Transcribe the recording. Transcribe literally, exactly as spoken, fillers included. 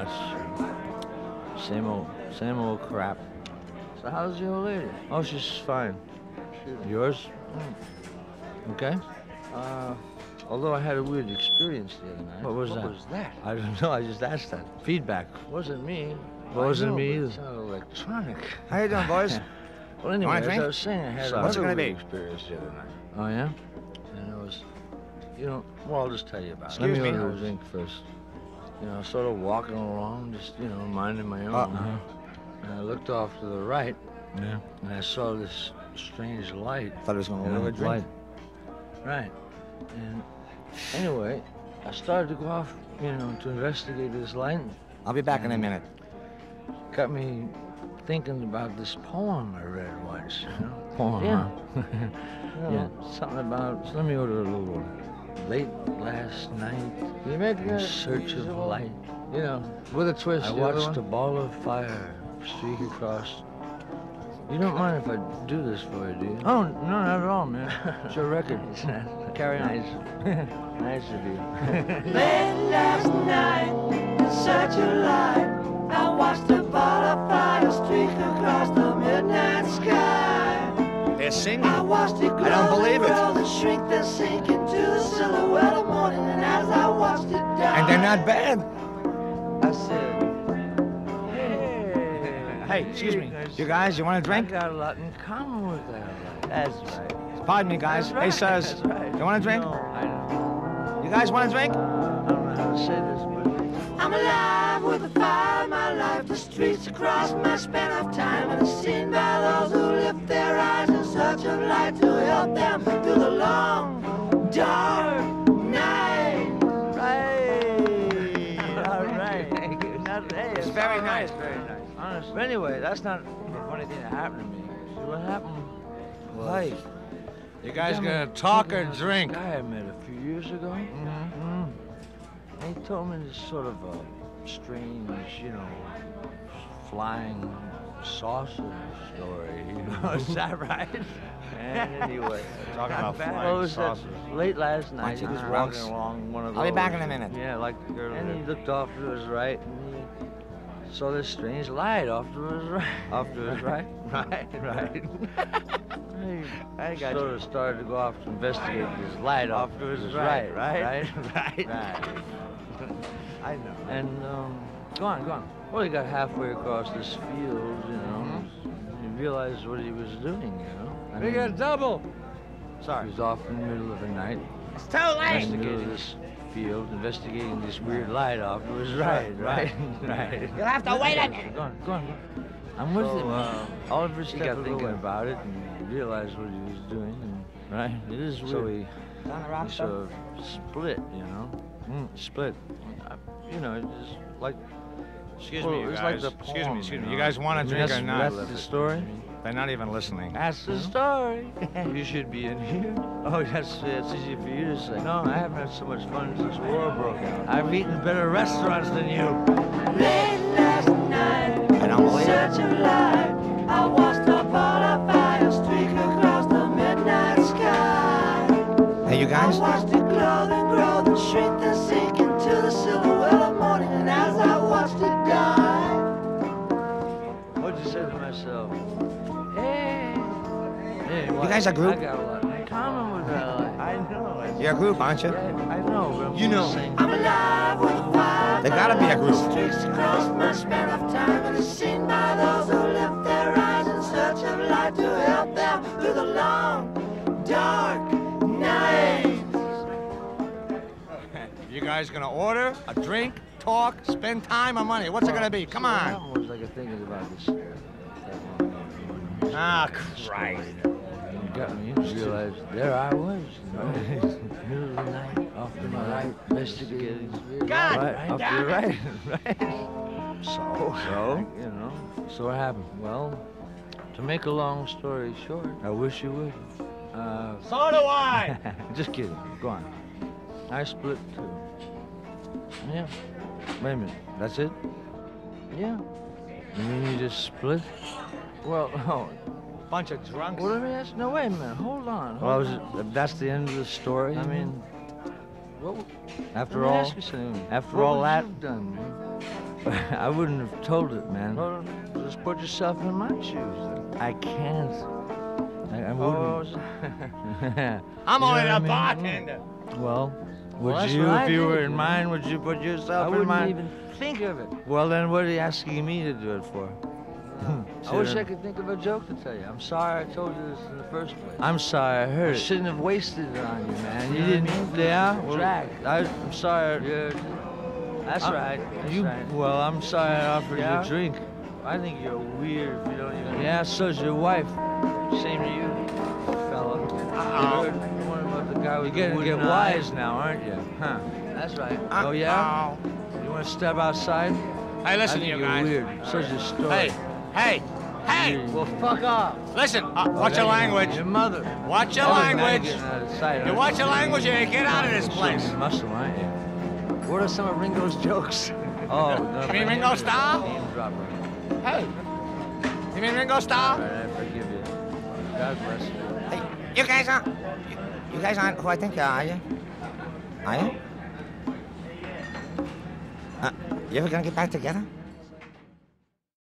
That's same old, same old crap. So how's the old lady? Oh, she's fine. Yours? Mm. Okay. Uh, although I had a weird experience the other night. What was what that? What was that? I don't know. I just asked that. Feedback. Wasn't me. Well, I wasn't know, me but either. It sounded electronic. How you doing, boys? Well, anyway, Want a as drink? I was saying, I had Sorry. What's it another gonna weird be? experience the other night. Oh yeah. And it was, you know, well, I'll just tell you about Excuse it. Let me. me order a drink first. You know, sort of walking along, just, you know, minding my own. Uh-huh. And I looked off to the right, Yeah. and I saw this strange light. Thought he was gonna Yeah, order a drink. light. Right. And anyway, I started to go off, you know, to investigate this light. I'll be back in a minute. Got me thinking about this poem I read once, you know. Poem, Yeah. huh? You know, something about, so let me order a little one. Late last night, You make in search of light. You know, with a twist. I I watched watched a ball of fire streak across. You don't mind if I do this for you, do you? Oh no, not at all, man. It's your record. Carry on. Nice. Nice of you. Late last night, in such a light, I watched a ball of fire streak across the midnight sky. They're singing. I watched it glow I don't believe it. and grow, then shrink, then sink into the silhouette of morning. And as I watched it die, And they're not bad. I said, hey, Hey, excuse me. You guys, you want a drink? I got a lot in common with that light. That's right. Pardon me, guys. That's right, Hey, sirs. that's right. You want a drink? No, I know. You guys want a drink? I don't know how to say this, but I'm alive with the fire of my life. The streets across my span of time, and it's seen by those who lift their eyes in search of light to help them through the long, dark night. Right. All right. Not, hey, It's very nice. Very nice. honestly, But anyway, that's not the funny thing that happened to me. see what happened? Like, You guys gonna talk or drink? Guy I met a few years ago. mm-hmm. Mm. He told me this sort of a strange, you know, flying saucer story. You know? Is that right? And anyway, Talking about bad. flying well, it was that saucers. late last night. Bunch He of was drunks. walking along one of those. I'll be back in a minute. Yeah, like the girl. And he that- looked off to his right, and he saw this strange light off to his right. Off to his right. Right, right. He I got sort you. of started to go off to investigate this light off, Off to his right, right, right, right, right. I know. And um, go on, go on. Well, he got halfway across this field, you know. Mm-hmm. He realized what he was doing, you know. I We mean, got double. he Sorry. was off in the middle of the night, It's too late. in the middle of this field, investigating this weird light off to his right, right, right. You'll have to wait a minute. Go on, go on. I'm with So, you. uh, Oliver he got got thinking thinking. about it and realized what he was doing, and Right. It is weird. so he, On the rock he stuff? sort of split, you know. Mm, split. I- You know, just like Excuse well, me, you it's guys. like the excuse poem, me, excuse you me. know? You guys want I a mean, drink that's, or not? That's the story. They're not even listening. That's the story. You should be in here. Oh, that's it's easy for you to say. No, I haven't had so much fun since war broke out. I've eaten better restaurants than you. Late last night, I don't in believe it. search of light, I watched a ball of fire streak across the midnight sky. Hey, you I guys? watched it glow, then grow, then shrink, then sink into the silhouette of morning. And as I watched it die, What'd you say to myself? Hey, hey, what? guys are a group? I got a lot in common with that. Like, I know. It's You're a group, aren't you? yeah, I know, but I'm You know. just saying- I'm alive with a fire. They gotta be a group. Streaks across my span of time, and it's seen by those who lift their eyes in search of light to help them through the long, dark night. You guys gonna order a drink, talk, spend time or money? What's it gonna be? Come What on. happened was like thinking about this. Ah, Christ. It got me. Realized there I was, you know, middle of the night, off to my right, investigating this weird God, light, right off to down. the right, right. So, So? you know, so what happened? Well, to make a long story short, I wish you would. Uh, So do I. just kidding. Go on. I split too. Yeah. Wait a minute. That's it? Yeah. You mean you just split? Well, oh. Bunch of drunks. Well, let me ask. No, wait a minute. Hold on. Hold Well, I was, on. that's the end of the story. I mean, what? after let me all, ask you something. after what all would that, you have done, man? I wouldn't have told it, man. Well, just put yourself in my shoes. Then. I can't. I, I Oh, wouldn't. I'm You only know the what I mean? bartender. Well, would that's you, what if I you did. were in mine, would you put I yourself in wouldn't mine? even think of it. Well, then what are you asking me to do it for? I wish I could think of a joke to tell you. I'm sorry I told you this in the first place. I'm sorry, I I heard it. shouldn't have wasted it on you, man. You know didn't, what I mean? yeah? Well, Drag. I, I'm sorry. Yeah, that's I'm- right. That's You, right. well, I'm sorry I offered Yeah? you a drink. I think you're weird if you don't even. Yeah, so's your wife. Same to you, fella. Uh-oh. You heard one about the guy You're with getting the to get wooden eye? wise now, aren't you? Huh? That's right. Oh, yeah? You want to step outside? Hey, listen I to think you you're guys. weird. So's your story. Hey, hey, hey! Well, fuck off. Listen, uh, watch your language. Your mother. Watch your Oh, now you're language. getting out of sight, You aren't watch your language or you get out of this Showing place. me muscle, aren't you? What are some of Ringo's jokes? Oh, You mean Ringo Starr? Name dropper. Hey, you mean Ringo All Starr? right, I forgive you. God bless you. Hey, you guys aren't. You, you guys aren't who I think you are, are you? Are you? Uh, you ever gonna get back together?